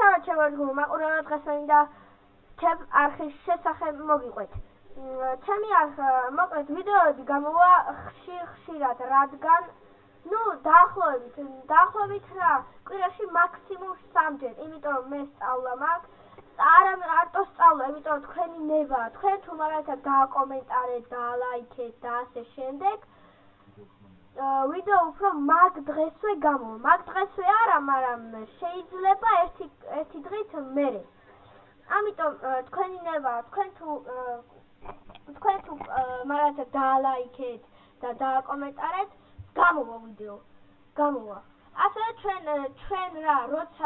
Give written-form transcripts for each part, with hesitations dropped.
მოგესალმებით შემოგვიდგენთ მაყურებელთა დღეს მინდა თემ არხის შესახებ მოგიყვეთ. ჩემი მოკლედ ვიდეოები გამოვა ხშირად, რადგან დაახლოებით რა, კვირაში მაქსიმუმ 3-ჯერ, იმიტომ რომ მე სწავლა მაქვს. არა მარტო სწავლა, იმიტომ რომ თქვენი ნებაა, თქვენ თუ მაგალითად დააკომენტარეთ, დაალაიქეთ და ასე შემდეგ. ვიდეო უფრო მაგ დღესვე გამოვა. მაგ დღესვე არა, მაგრამ შეიძლება ერთი დღით მერე. ამიტომ თქვენი ნება, თქვენ თუ მაგალითად დაალაიქეთ და დააკომენტარეთ, გამოვა ვიდეო. გამოვა. ასევე ჩვენ რა, როცა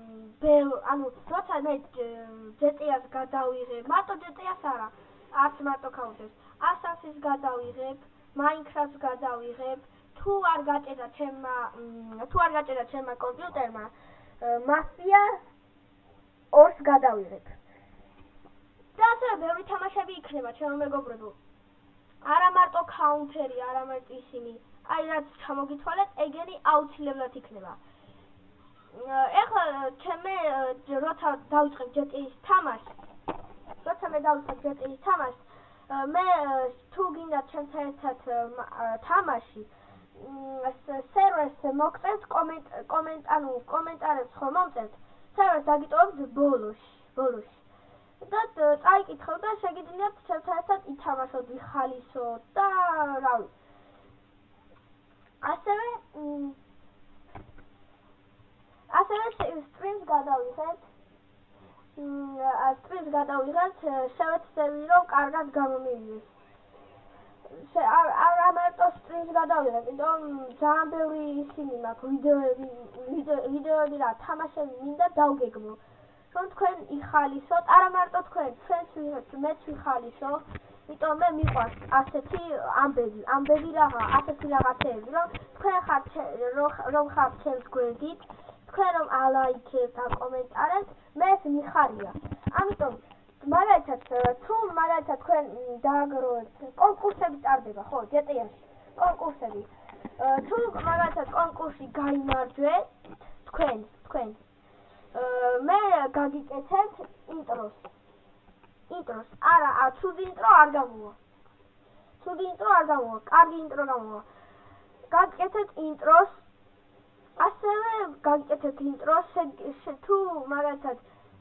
მე GTA-ს გადავიღებ, მარტო GTA-ს არა, არც მარტო ქაუნტერს, Assassin's გადავიღებ, Minecraft-ს გადავიღებ, თუ არ გაჭირდა ჩემმა კომპიუტერმა, Mafia 2-ს გადავიღებ. და ასევე ბევრი თამაშები იქნება, ჩემო მეგობრებო. არა მარტო ქაუნტერი, არამედ ისინი, აი რაც ჩამოგითვალეთ, ეგენი აუცილებლად იქნება. ეხლა როცა დავიწყებ GTA-ს თამაშს, მე თუ გინდა ჩემთან ერთად თამაში, სერვერს მოგწერთ კომენტარებს ხომ მომწერთ, სერვერს დაგიტოვებთ ბოლოში. და წაიკითხავ და შეგიძლიათ ჩემთან ერთად ითამაშოთ, ვიხალისოთ და რა ვიცი. ასევე სტრიმს გადავიღეთ, შევეცდები რომ კარგად გამომივიდეს. არა მარტო სტრიმს გადავიღეთ, იმიტომ ძალიან ბევრი ისინი მაქვს ვიდეოები რა, თამაშები მინდა დავგეგმო. რომ თქვენ იხალისოთ, არა მარტო თქვენ, მეც ვიხალისო, იმიტომ მე მიყვარს ასეთი ამბები რაღა, ასეთი რაღაცეები, რომ თქვენ ხართ ჩემს გვერდით, თქვენ რომ ალაიქებთ, აკომენტარებთ, მე ეს მიხარია. ამიტომ მაგალითად თქვენ დააგროვებთ, კონკურსები ტარდება, ხო, GTA-ში, კონკურსები. თუ მაგალითად კონკურსში გაიმარჯვეთ, თქვენ მე გაგიკეთებთ ინტროს. არა, ცუდი ინტრო არ გამოვა. კარგი ინტრო გამოვა. გაგიკეთებთ ინტროს. ასევე გაგიკეთებთ ინტროს, თუ მაგალითად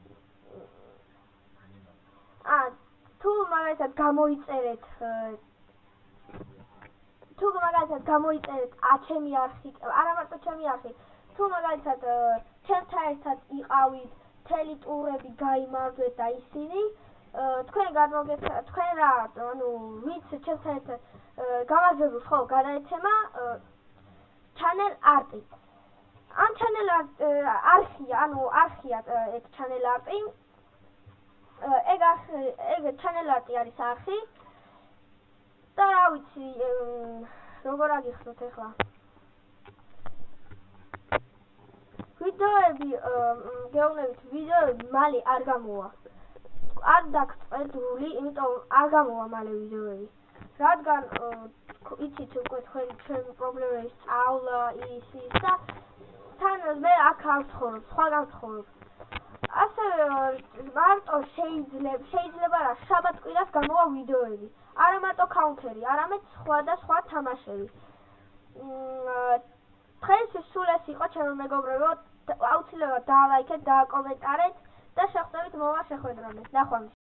გამოიწერეთ ჩემი არხი, არა მარტო ჩემი არხი, თუ მაგალითად ჩემთან ერთად იყავით, მთელი ტურები გაიმარჯვეთ და ისინი, თქვენ რა, ვინც ჩემთან ერთად გამარჯვებულს ხო გადაეცემა channel art-ი. ამ channel არხია ეგ channel art-ი. ეგ channel art-ი არის არხი. და რა ვიცი, როგორ აგიხსნათ ახლა. ვიდეოები მალე არ გამოვა. არ დაგწყვეტული, იმიტომ არ გამოვა მალე ვიდეოები. რადგან იცით უკვე თქვენი პრობლემები, სწავლა, ის და თან მე აქ არ ვცხოვრობ, სხვაგან ვცხოვრობ. ასევე მარტო შეიძლება რა, შაბათ-კვირას გამოვა ვიდეოები. არა მარტო ქაუნტერი, არამედ სხვა თამაშები. დღეისთვის სულ ეს იყო, ჩემო მეგობრებო, აუცილებლად დაალაიქეთ, დააკომენტარეთ და შევხვდებით მომავალ შეხვედრამდე. ნახვამდის.